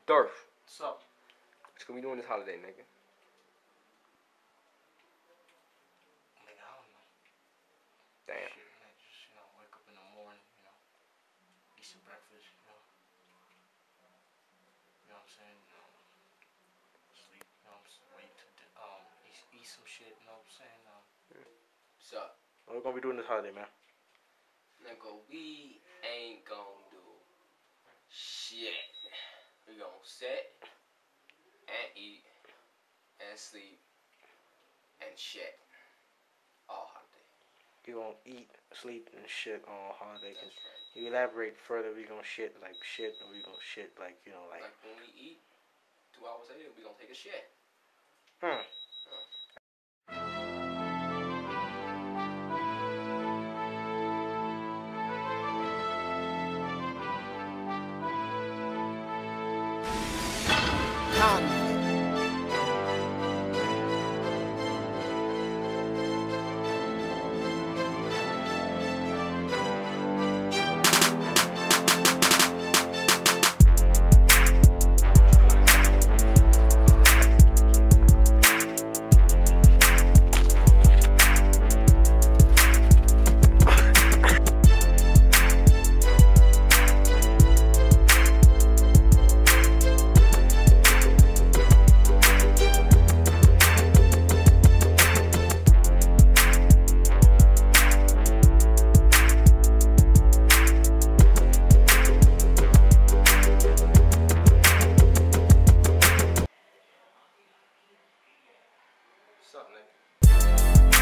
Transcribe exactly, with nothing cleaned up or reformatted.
Durf. What's up? What you gonna be doing this holiday, nigga? Nigga, I don't know. Damn. Shit, man, just, you know, wake up in the morning, you know, eat some breakfast, you know. You know what I'm saying? You know, sleep, you know what I'm saying? Wait to, um, eat, eat some shit, you know what I'm saying? Um, What's up? What we gonna be doing this holiday, man? Nigga, we ain't gonna do shit. We gonna sit and eat and sleep and shit all holiday. You gonna eat, sleep, and shit on holiday. That's Can right. you elaborate further? We gonna shit like shit, or we gonna shit like, you know, like. Like when we eat, two hours later, we gonna take a shit. Hmm. What's up, nigga?